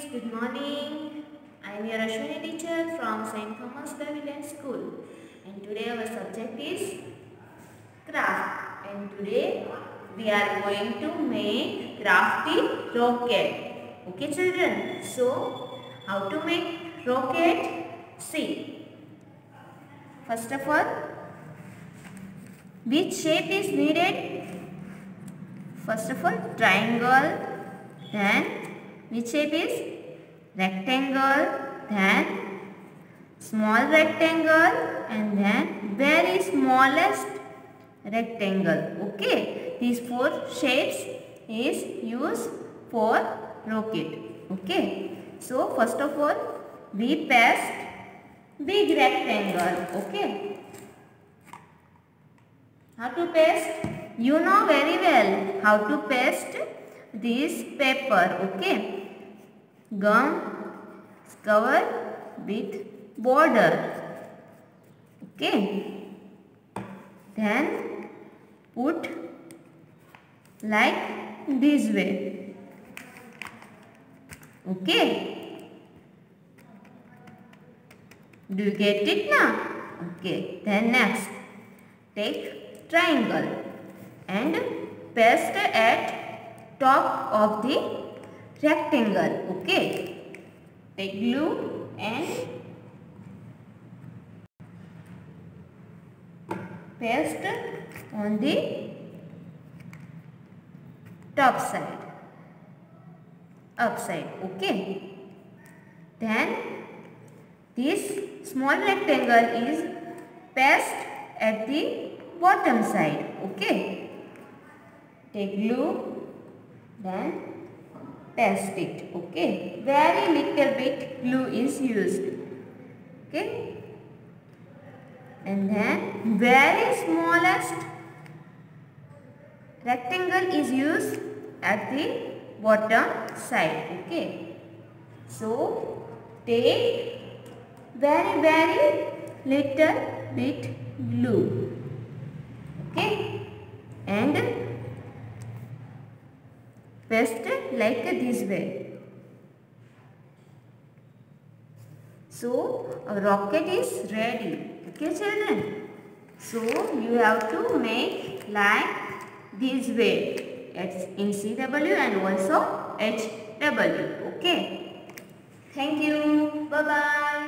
good morning. I am your Ashwini teacher from St. Thomas Benevolent School, and today our subject is craft. And today we are going to make crafty rocket. Okay, children. So how to make rocket? See. First of all, which shape is needed? First of all, triangle. Then which shape is rectangle, then small rectangle, and then very smallest rectangle. Okay, these four shapes is used for rocket. Okay, so first of all we paste big rectangle. Okay, how to paste? You know very well how to paste this paper. Okay, gum cover with border. Okay, then put like this way. Okay, do you get it now? Okay, then next take triangle and paste at top of the rectangle. Okay, take glue and paste on the top side, upside. Okay, then this small rectangle is paste at the bottom side. Okay, take glue, then paste it. Okay, very little bit glue is used. Okay, and then very smallest rectangle is used at the bottom side. Okay, so take very little bit glue. Okay, and paste like this way. So our rocket is ready. Okay, children. So you have to make like this way. It's in CW and also HW. Okay. Thank you. Bye bye.